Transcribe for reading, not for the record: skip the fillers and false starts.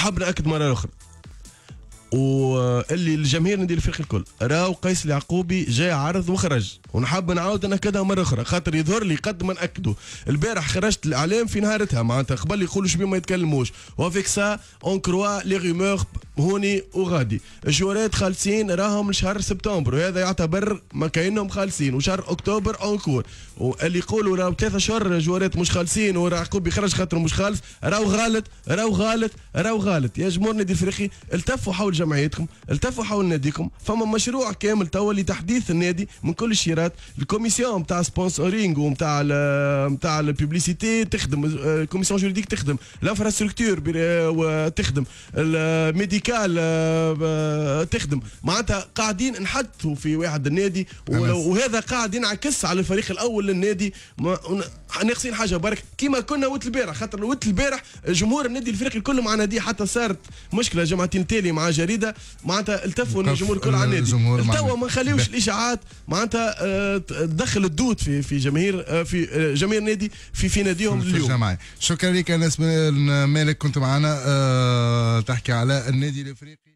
ونحب ناكد مره اخرى واللي الجماهير النادي الافريقي الكل راهو قيس اليعقوبي جاي عرض وخرج، ونحب نعاود ناكدها مره اخرى خاطر يظهر لي قد ما ناكدوا. البارح خرجت الاعلام في نهارتها معناتها قبل يقولوا شبيه ما يتكلموش، وافيك سا اون كروا لي رومور هوني وغادي. الجوارات خالصين راهم لشهر سبتمبر وهذا يعتبر ما كاينهم خالصين، وشهر اكتوبر اونكور. واللي يقولوا راهو 3 شهور جوارات مش خالصين ويعقوبي خرج خاطر مش خالص، راهو غلط راهو غلط راهو غلط. يا جمهور النادي الافريقي التفوا حول جمعيتكم، التفوا حول ناديكم. فما مشروع كامل توا لتحديث النادي من كل الشيرات. الكوميسيون نتاع سبونسورينغ ونتاع نتاع الببليسيتي تخدم، الكوميسيون جوريديك تخدم، الانفراستركتور تخدم، الميديكال تخدم. معناتها قاعدين نحطوا في واحد النادي وهذا قاعد ينعكس على الفريق الاول للنادي. ناقصين حاجه برك كيما كنا وقت البارح، خاطر وقت البارح جمهور النادي الافريقي الكل مع نادي، حتى صارت مشكله جمعتين تالي مع جريده معناتها التفوا الجمهور الكل على النادي. توا ما نخليوش الاشاعات معناتها تدخل الدود في جماهير في جماهير النادي في ناديهم اليوم. شكرا لك انس مالك، كنت معنا تحكي على النادي الافريقي.